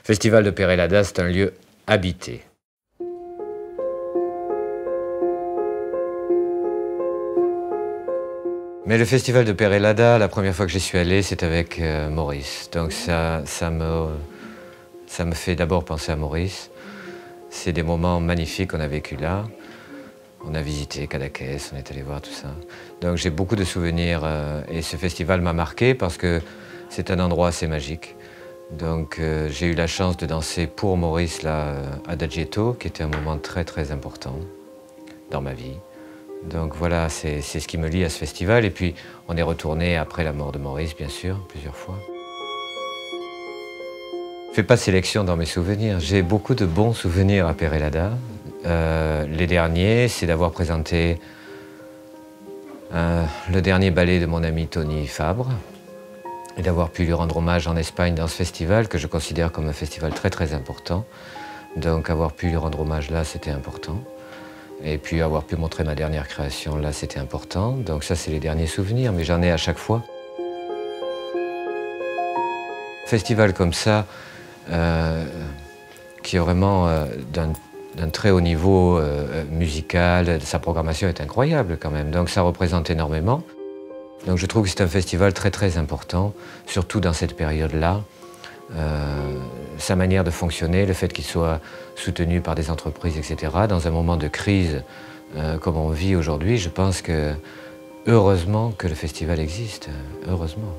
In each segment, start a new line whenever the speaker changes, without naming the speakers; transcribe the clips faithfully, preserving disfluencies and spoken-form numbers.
Festival de Perelada, c'est un lieu habité. Mais le festival de Perelada, la première fois que j'y suis allé, c'est avec euh, Maurice. Donc ça, ça, me, ça me fait d'abord penser à Maurice. C'est des moments magnifiques qu'on a vécu là. On a visité Cadaqués, on est allé voir tout ça. Donc j'ai beaucoup de souvenirs euh, et ce festival m'a marqué parce que c'est un endroit assez magique. Donc euh, j'ai eu la chance de danser pour Maurice là, à Adagietto, qui était un moment très très important dans ma vie. Donc voilà, c'est ce qui me lie à ce festival. Et puis on est retourné après la mort de Maurice, bien sûr, plusieurs fois. Je ne fais pas de sélection dans mes souvenirs. J'ai beaucoup de bons souvenirs à Perelada. Euh, les derniers, c'est d'avoir présenté euh, le dernier ballet de mon ami Tony Fabre et d'avoir pu lui rendre hommage en Espagne dans ce festival que je considère comme un festival très très important. Donc avoir pu lui rendre hommage là, c'était important. Et puis avoir pu montrer ma dernière création là, c'était important. Donc ça, c'est les derniers souvenirs, mais j'en ai à chaque fois. Festival comme ça, euh, qui est vraiment euh, d'un d'un très haut niveau euh, musical, sa programmation est incroyable quand même, donc ça représente énormément. Donc je trouve que c'est un festival très très important, surtout dans cette période-là. Euh, sa manière de fonctionner, le fait qu'il soit soutenu par des entreprises, et cetera, dans un moment de crise euh, comme on vit aujourd'hui, je pense que heureusement que le festival existe, heureusement.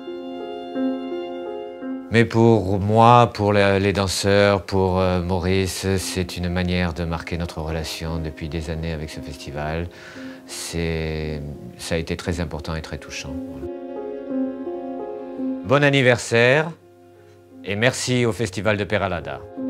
Mais pour moi, pour les danseurs, pour euh, Maurice, c'est une manière de marquer notre relation depuis des années avec ce festival. Ça a été très important et très touchant. Bon anniversaire et merci au Festival de Perelada.